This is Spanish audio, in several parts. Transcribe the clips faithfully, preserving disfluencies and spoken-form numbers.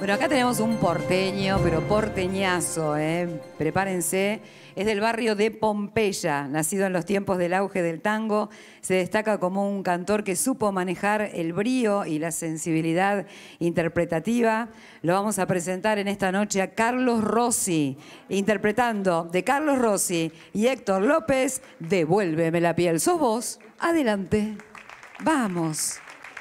Bueno, acá tenemos un porteño, pero porteñazo, ¿eh? Prepárense. Es del barrio de Pompeya, nacido en los tiempos del auge del tango. Se destaca como un cantor que supo manejar el brío y la sensibilidad interpretativa. Lo vamos a presentar en esta noche a Carlos Rossi, interpretando de Carlos Rossi y Héctor López, Devuélveme la piel. ¿Sos vos? Adelante. Vamos.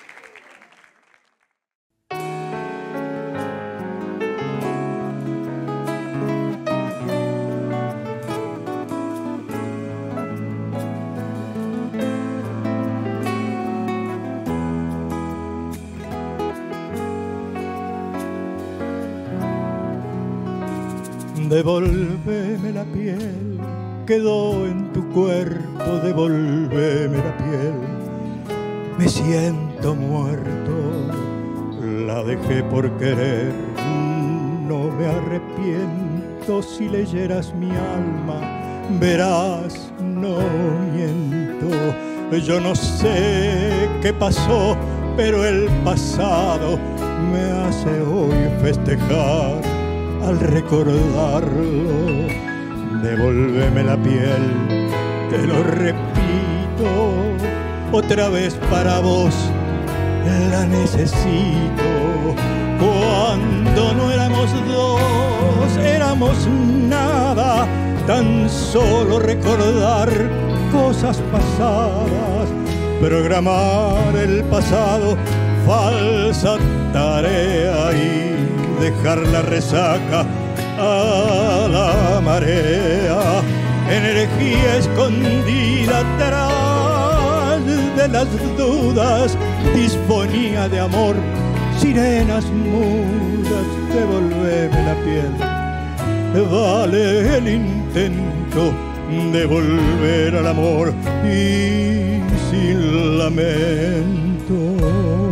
Devuélveme la piel, quedó en tu cuerpo, devuélveme la piel. Me siento muerto, la dejé por querer, no me arrepiento. Si leyeras mi alma, verás, no miento. Yo no sé qué pasó, pero el pasado me hace hoy festejar. Al recordarlo, devuélveme la piel, te lo repito, otra vez para vos la necesito. Cuando no éramos dos, éramos nada, tan solo recordar cosas pasadas, programar el pasado, falsa tarea y dejar la resaca a la marea, energía escondida atrás de las dudas, disponía de amor, sirenas mudas, devolveme la piel, vale el intento de volver al amor y sin lamento.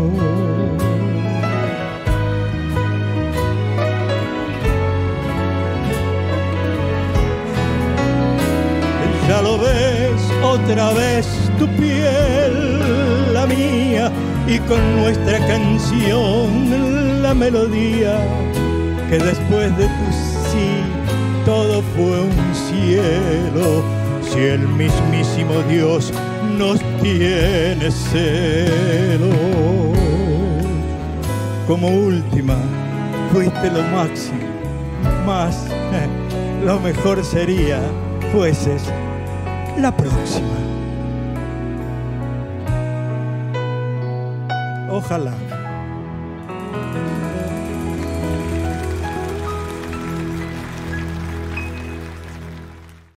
Ya lo ves, otra vez tu piel, la mía, y con nuestra canción la melodía, que después de tu sí todo fue un cielo. Si el mismísimo Dios nos tiene celos, como última fuiste lo máximo, más eh, lo mejor sería fueses la próxima. Ojalá.